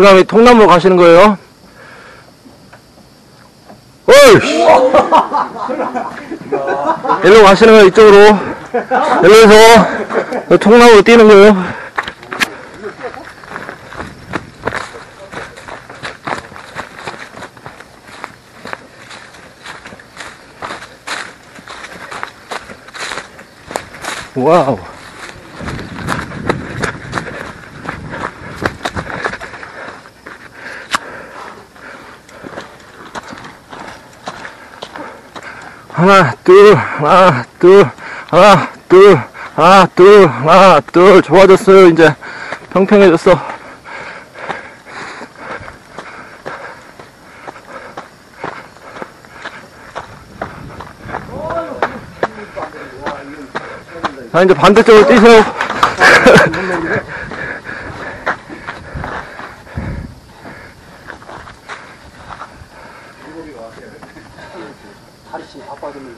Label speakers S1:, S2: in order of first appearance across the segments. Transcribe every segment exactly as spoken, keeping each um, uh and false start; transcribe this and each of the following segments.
S1: 그 다음에 통나무로 가시는 거예요. 어이씨! 일로 가시는 거예요, 이쪽으로. 여기서 통나무로 뛰는 거예요. 와우. 하나, 둘, 하나, 둘, 하나, 둘, 하나, 둘, 하나, 둘. 좋아졌어요. 이제 평평해졌어. 자, 이제 반대쪽으로 뛰세요.
S2: 다리씨 바빠지면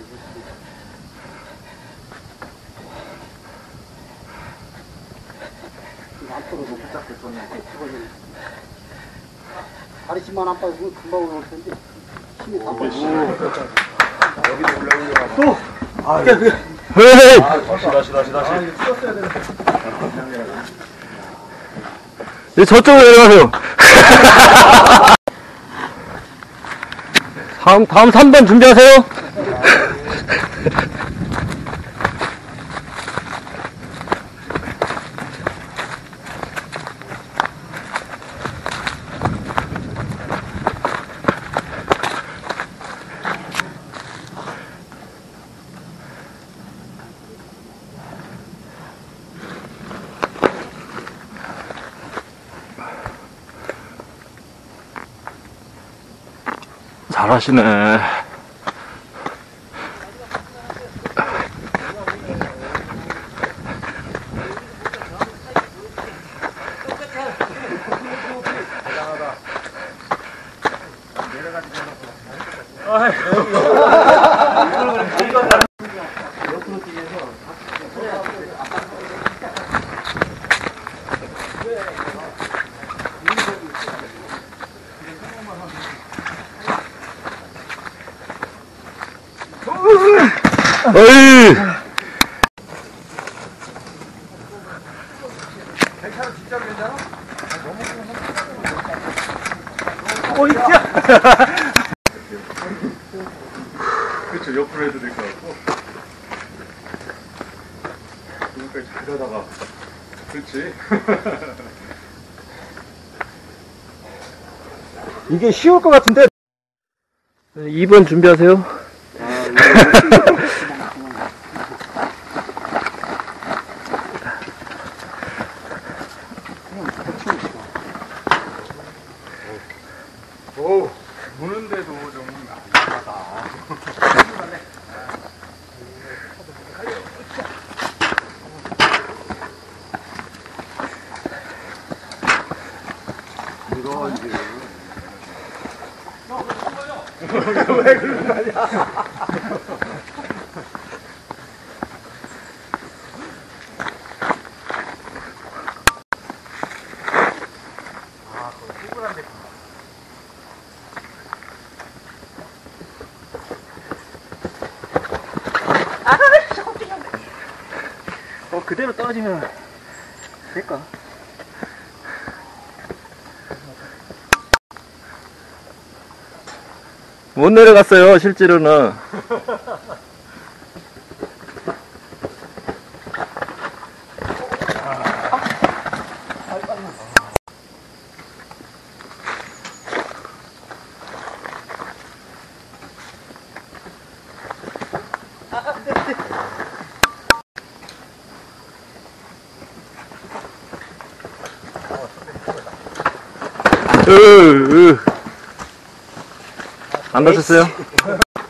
S2: 앞으로 못 붙잡고 줬는데 다리씨만 안 빠지면 금방 올라올 텐데 힘이 다 빠지고 여기도 올라오려고 또! 아, 그게
S1: 헤이!
S3: 아, 다시, 다시, 다시, 다시.
S2: 아, 이거 찍었어야 되는데.
S1: 이제 저쪽으로 내려가세요. 다음, 다음 삼 번 준비하세요. 잘하시네. 어이!
S2: 괜찮아, 진짜 괜찮아?
S3: 어, 있자! 그쵸, 옆으로 해도 될 것 같고. 지금까지 잘 가다가. 그렇지.
S2: 이게 쉬울 것 같은데?
S1: 이 번 준비하세요.
S3: 오, 무는데도 좀 안전하다.
S2: 이거 이제.
S3: 왜 그런 거 아니야?
S2: 어, 그대로 떨어지면 될까?
S1: 못 내려갔어요, 실제로는. 으, 으. 안 다쳤어요?